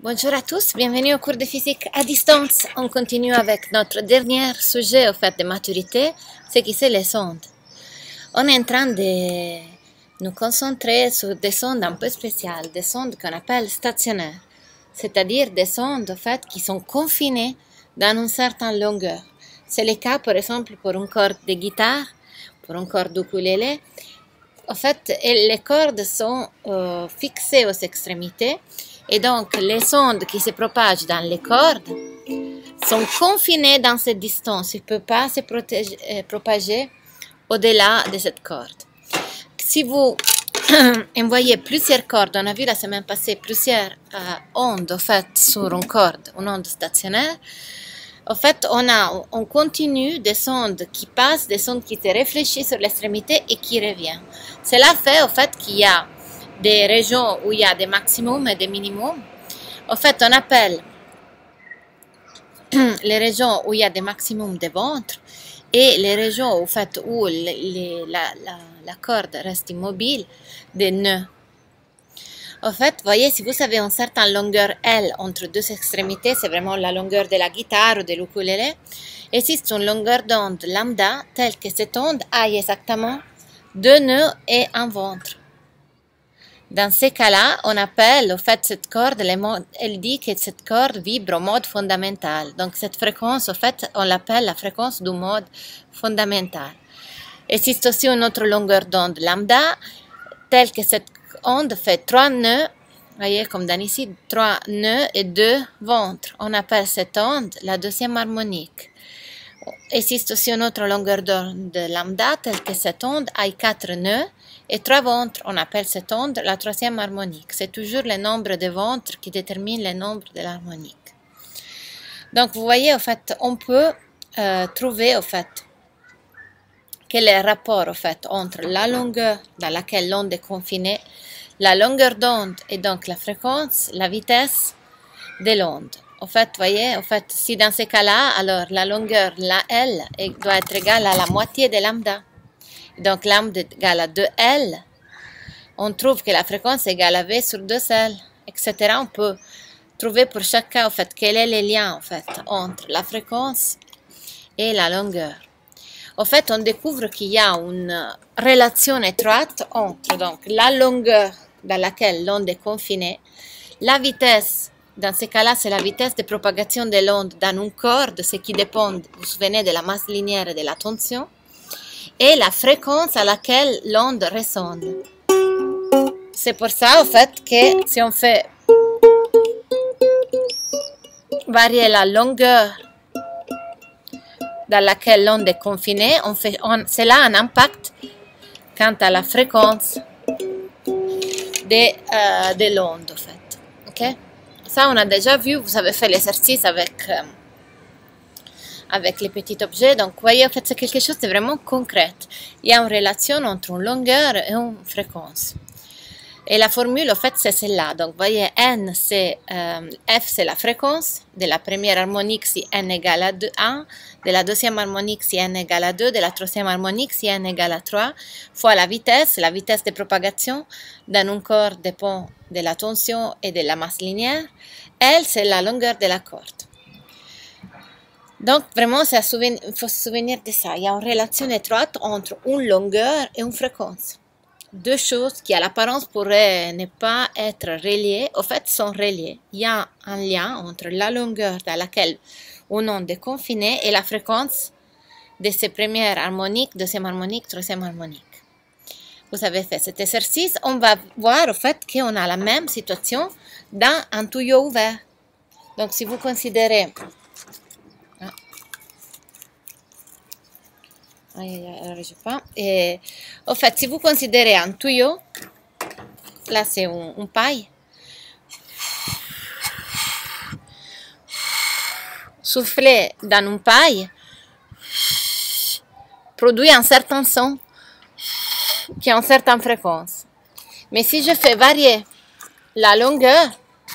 Bonjour à tous, bienvenue au cours de physique à distance. On continue avec notre dernier sujet au fait de maturité, ce qui c'est les sondes. On est en train de nous concentrer sur des sondes un peu spéciales, des sondes qu'on appelle stationnaires, c'est-à-dire des sondes au fait qui sont confinées dans une certaine longueur. C'est le cas par exemple pour une corde de guitare, pour une corde d'ukulélé. En fait, les cordes sont fixées aux extrémités. Et donc, les sondes qui se propagent dans les cordes sont confinées dans cette distance. Ils ne peuvent pas se propager au-delà de cette corde. Si vous envoyez plusieurs cordes, on a vu la semaine passée plusieurs ondes en fait, sur une corde, une onde stationnaire. En fait, on continue des sondes qui passent, des sondes qui se réfléchissent sur l'extrémité et qui reviennent. Cela fait en fait qu'il y a des régions où il y a des maximums et des minimums. En fait, on appelle les régions où il y a des maximums de ventre et les régions en fait, où la corde reste immobile des nœuds. En fait, voyez, si vous avez une certaine longueur L entre deux extrémités, c'est vraiment la longueur de la guitare ou de l'ukulélé, existe une longueur d'onde lambda telle que cette onde aille exactement deux nœuds et un ventre. Dans ces cas-là, on appelle, en fait, cette corde, elle dit que cette corde vibre au mode fondamental. Donc, cette fréquence, en fait, on l'appelle la fréquence du mode fondamental. Existe aussi une autre longueur d'onde lambda, telle que cette onde fait 3 nœuds, voyez, comme dans ici, 3 nœuds et 2 ventres. On appelle cette onde la deuxième harmonique. Existe aussi une autre longueur d'onde lambda, telle que cette onde a 4 nœuds et 3 ventres. On appelle cette onde la troisième harmonique. C'est toujours le nombre de ventres qui détermine le nombre de l'harmonique. Donc, vous voyez, en fait, on peut trouver, en fait, quel est le rapport, en fait, entre la longueur dans laquelle l'onde est confinée, la longueur d'onde et donc la fréquence, la vitesse de l'onde. En fait, voyez, en fait, si dans ces cas-là, alors la longueur, la L, doit être égale à la moitié de lambda. Donc, lambda est égal à 2L. On trouve que la fréquence est égale à V sur 2L, etc. On peut trouver pour chaque cas, en fait, quel est le lien, en fait, entre la fréquence et la longueur. En fait, on découvre qu'il y a une relation étroite entre donc, la longueur dans laquelle l'onde est confinée, la vitesse. Dans ce cas-là, c'est la vitesse de propagation de l'onde dans une corde, ce qui dépend, vous vous souvenez, de la masse linéaire et de la tension, et la fréquence à laquelle l'onde résonne. C'est pour ça, en fait, que si on fait varier la longueur dans laquelle l'onde est confinée, cela a un impact quant à la fréquence de l'onde, en fait. Okay? Ça, on a déjà vu, vous avez fait l'exercice avec les petits objets. Donc, vous voyez, en fait, c'est quelque chose de vraiment concret. Il y a une relation entre une longueur et une fréquence. Et la formule, en fait, c'est celle-là. Donc, vous voyez, N, c'est F, c'est la fréquence. De la première harmonique, si N égale à 1. De la deuxième harmonique, si N égale à 2. De la troisième harmonique, si N égale à 3. Fois la vitesse de propagation dans un corps dépend de la tension et de la masse linéaire. L, c'est la longueur de la corde. Donc, vraiment, il faut se souvenir de ça. Il y a une relation étroite entre une longueur et une fréquence. Deux choses qui, à l'apparence, pourraient ne pas être reliées, en fait, sont reliées. Il y a un lien entre la longueur dans laquelle une onde est confinée et la fréquence de ses premières harmoniques, deuxième harmonique, troisième harmonique. Vous avez fait cet exercice, on va voir, en fait, qu'on a la même situation dans un tuyau ouvert. Donc, si vous considérez... Et, en fait, si vous considérez un tuyau, là c'est une paille, souffler dans une paille produit un certain son qui a une certaine fréquence. Mais si je fais varier la longueur,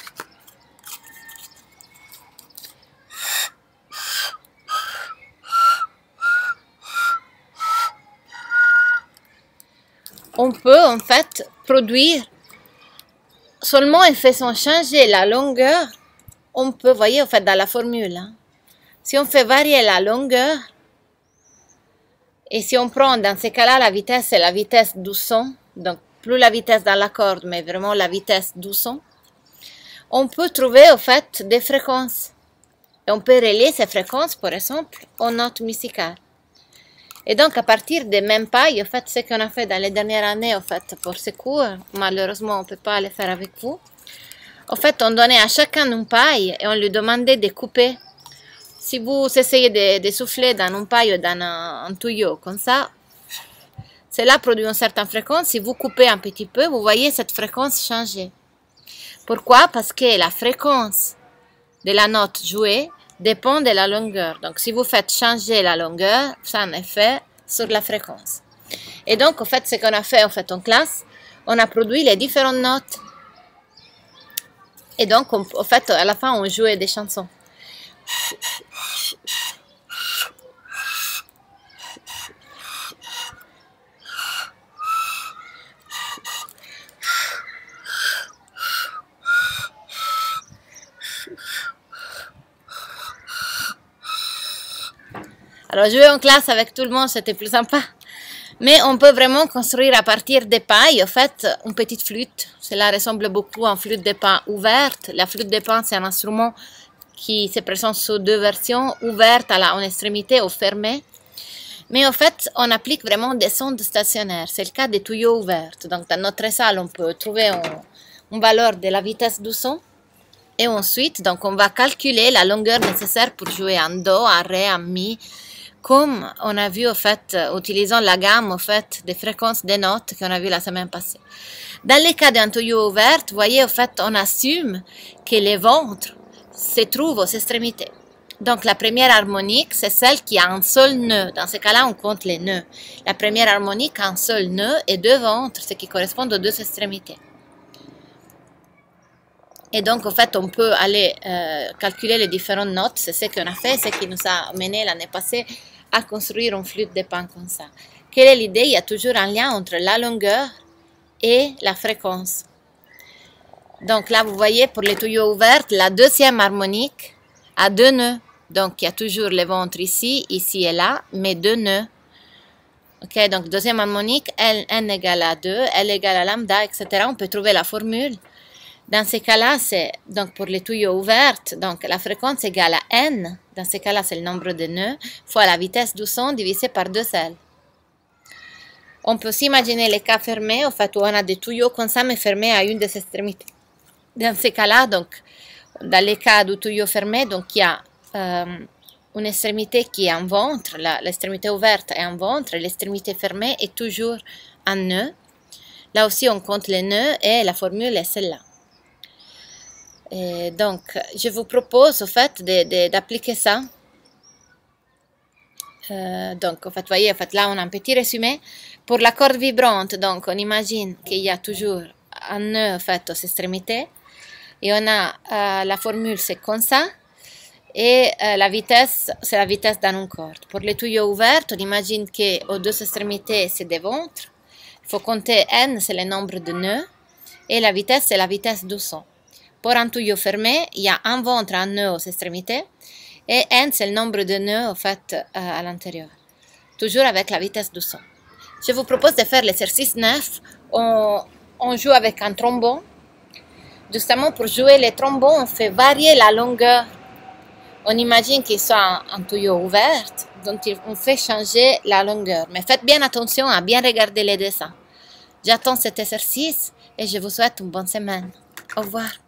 on peut en fait produire seulement en faisant changer la longueur on peut, voyez, en fait, dans la formule, hein, si on fait varier la longueur, et si on prend dans ces cas-là la vitesse, c'est la vitesse du son, donc plus la vitesse dans la corde, mais vraiment la vitesse du son, on peut trouver, en fait, des fréquences. Et on peut relier ces fréquences, par exemple, aux notes musicales. Et donc, à partir des mêmes pailles, en fait, ce qu'on a fait dans les dernières années, en fait, pour ces cours, malheureusement, on ne peut pas les faire avec vous. En fait, on donnait à chacun une paille et on lui demandait de couper. Si vous essayez de souffler dans une paille ou dans un tuyau, comme ça, cela produit une certaine fréquence. Si vous coupez un petit peu, vous voyez cette fréquence changer. Pourquoi? Parce que la fréquence de la note jouée dépend de la longueur. Donc, si vous faites changer la longueur, ça a un effet sur la fréquence. Et donc, en fait, ce qu'on a fait en classe, on a produit les différentes notes. Et donc, en fait, à la fin, on jouait des chansons. Alors, jouer en classe avec tout le monde, c'était plus sympa. Mais on peut vraiment construire à partir des pailles, en fait, une petite flûte. Cela ressemble beaucoup à une flûte de pan ouverte. La flûte de pan, c'est un instrument qui se présente sous deux versions, ouverte à une extrémité ou fermée. Mais en fait, on applique vraiment des sondes stationnaires. C'est le cas des tuyaux ouverts. Donc, dans notre salle, on peut trouver une valeur de la vitesse du son. Et ensuite, donc, on va calculer la longueur nécessaire pour jouer en do, en ré, en mi, comme on a vu, en fait, utilisant la gamme, en fait, des fréquences des notes qu'on a vu la semaine passée. Dans le cas d'un tuyau ouvert, vous voyez, en fait, on assume que les ventres se trouvent aux extrémités. Donc, la première harmonique, c'est celle qui a un seul nœud. Dans ce cas-là, on compte les nœuds. La première harmonique a un seul nœud et deux ventres, ce qui correspond aux deux extrémités. Et donc, en fait, on peut aller calculer les différentes notes. C'est ce qu'on a fait, ce qui nous a mené l'année passée à construire une flûte de pan comme ça. Quelle est l'idée? Il y a toujours un lien entre la longueur et la fréquence. Donc là, vous voyez, pour les tuyaux ouverts, la deuxième harmonique a deux nœuds. Donc, il y a toujours le ventre ici, ici et là, mais deux nœuds. Ok, donc deuxième harmonique, n égale à 2, L égale à lambda, etc. On peut trouver la formule. Dans ces cas-là, c'est donc pour les tuyaux ouverts, donc la fréquence égale à n, dans ces cas-là, c'est le nombre de nœuds, fois la vitesse du son divisé par 2L. On peut s'imaginer les cas fermés, en fait, où on a des tuyaux comme ça, mais fermés à une des extrémités. Dans ces cas-là, donc, dans les cas du tuyau fermé, donc il y a une extrémité qui est un ventre, l'extrémité ouverte est un ventre, et l'extrémité fermée est toujours un nœud. Là aussi, on compte les nœuds et la formule est celle-là. Et donc, je vous propose, en fait, d'appliquer ça. Donc, en fait, vous voyez, en fait, là, on a un petit résumé. Pour la corde vibrante, donc, on imagine qu'il y a toujours un nœud, en fait, aux extrémités. Et on a la formule, c'est comme ça. Et la vitesse, c'est la vitesse dans une corde. Pour les tuyaux ouverts, on imagine qu'aux deux extrémités, c'est des ventres. Il faut compter n, c'est le nombre de nœuds. Et la vitesse, c'est la vitesse du son. Pour un tuyau fermé, il y a un ventre, un nœud aux extrémités. Et n, c'est le nombre de nœuds, en fait, à l'intérieur. Toujours avec la vitesse du son. Je vous propose de faire l'exercice 9. On joue avec un trombone. Justement, pour jouer les trombones, on fait varier la longueur. On imagine qu'il soit un tuyau ouvert, donc on fait changer la longueur. Mais faites bien attention à bien regarder les dessins. J'attends cet exercice et je vous souhaite une bonne semaine. Au revoir.